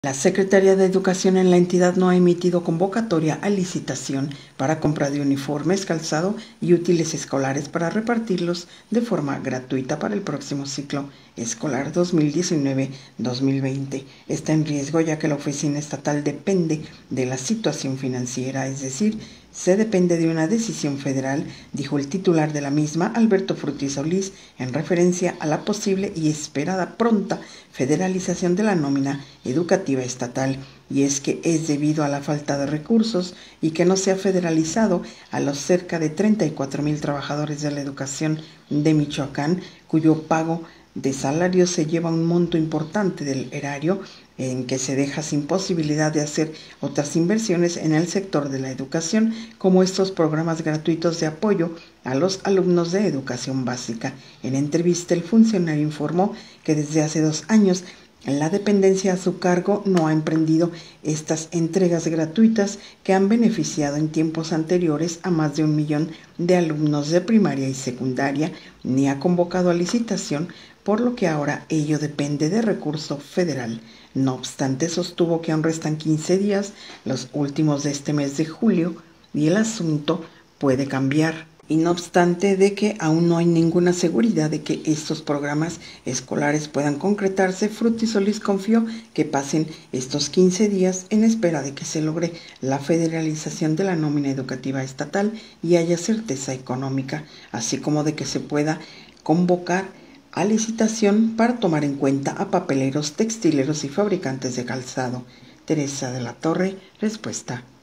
La Secretaría de Educación en la entidad no ha emitido convocatoria a licitación para compra de uniformes, calzado y útiles escolares para repartirlos de forma gratuita para el próximo ciclo escolar 2019-2020. Está en riesgo ya que la oficina estatal depende de la situación financiera, es decir, se depende de una decisión federal, dijo el titular de la misma, Alberto Frutti Solís, en referencia a la posible y esperada pronta federalización de la nómina educativa estatal. Y es que es debido a la falta de recursos y que no se ha federalizado a los cerca de 34,000 trabajadores de la educación de Michoacán, cuyo pago de salario se lleva un monto importante del erario, en que se deja sin posibilidad de hacer otras inversiones en el sector de la educación, como estos programas gratuitos de apoyo a los alumnos de educación básica. En entrevista, el funcionario informó que desde hace 2 años la dependencia a su cargo no ha emprendido estas entregas gratuitas que han beneficiado en tiempos anteriores a más de 1 millón de alumnos de primaria y secundaria, ni ha convocado a licitación, por lo que ahora ello depende de recurso federal. No obstante, sostuvo que aún restan 15 días, los últimos de este mes de julio, y el asunto puede cambiar. Y no obstante de que aún no hay ninguna seguridad de que estos programas escolares puedan concretarse, Frutti Solís confió que pasen estos 15 días en espera de que se logre la federalización de la nómina educativa estatal y haya certeza económica, así como de que se pueda convocar a licitación para tomar en cuenta a papeleros, textileros y fabricantes de calzado. Teresa de la Torre, respuesta.